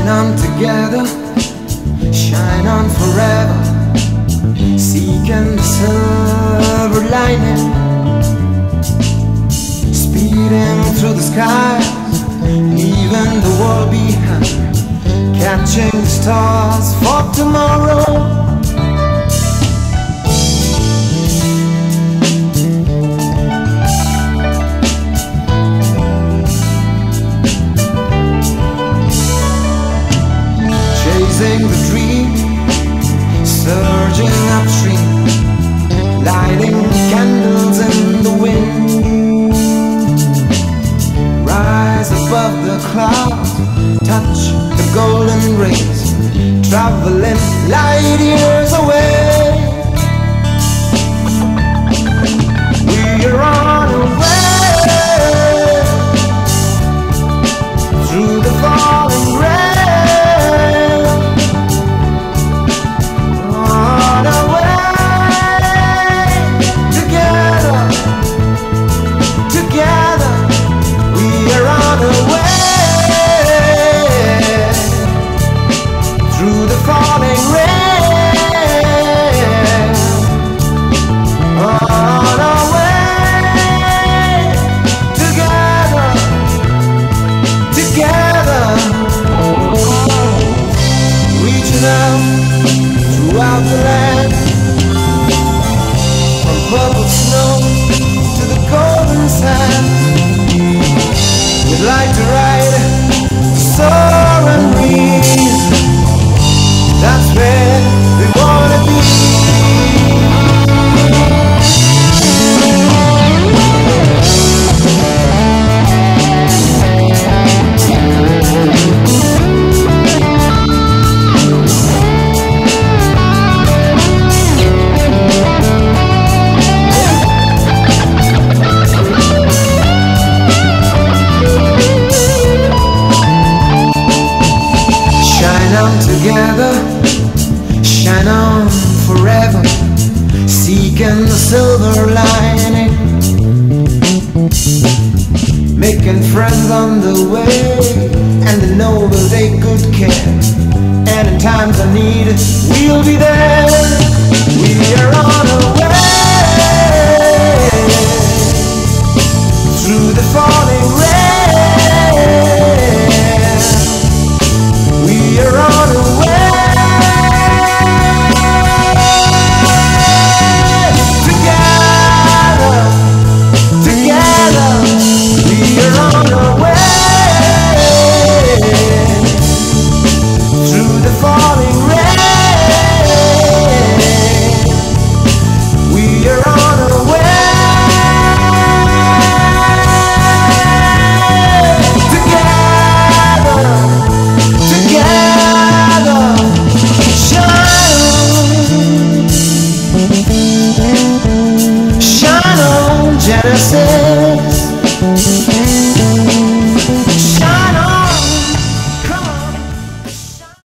Shine on together, shine on forever, seeking the silver lining, speeding through the skies, leaving the world behind, catching the stars for tomorrow. Chasing the dream, surging upstream, lighting candles in the wind. Rise above the clouds, touch the golden rays, traveling light years away. We are on our way through the falling rain. Throughout the land, from purple snow to the golden sand, we'd like to ride the soaring breeze. That's where we wanna be. Shine on together, shine on forever, seeking the silver lining, making friends on the way, and they know we'll take good care. And in times of need, we'll be there.